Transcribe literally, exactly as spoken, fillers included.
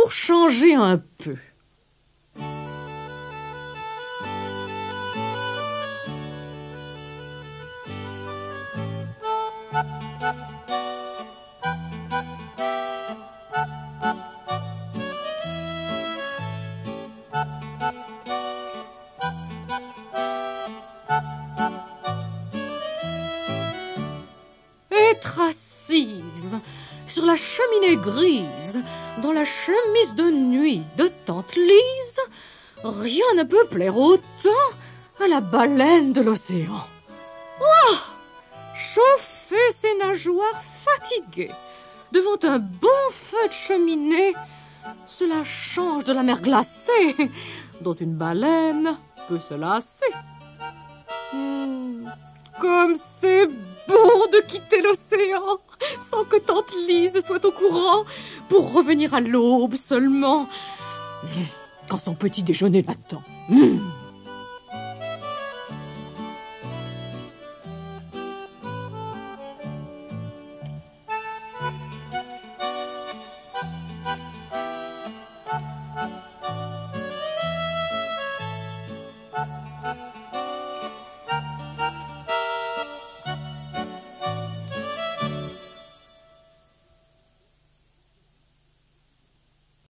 pour changer un peu. Être assise sur la cheminée grise, dans la chemise de nuit de tante Lise, rien ne peut plaire autant à la baleine de l'océan. Oh, chauffer ses nageoires fatiguées devant un bon feu de cheminée, cela change de la mer glacée dont une baleine peut se lasser. Hmm, comme c'est bon de quitter l'océan sans que tante Lise soit au courant, pour revenir à l'aube seulement, quand son petit déjeuner l'attend. Mmh.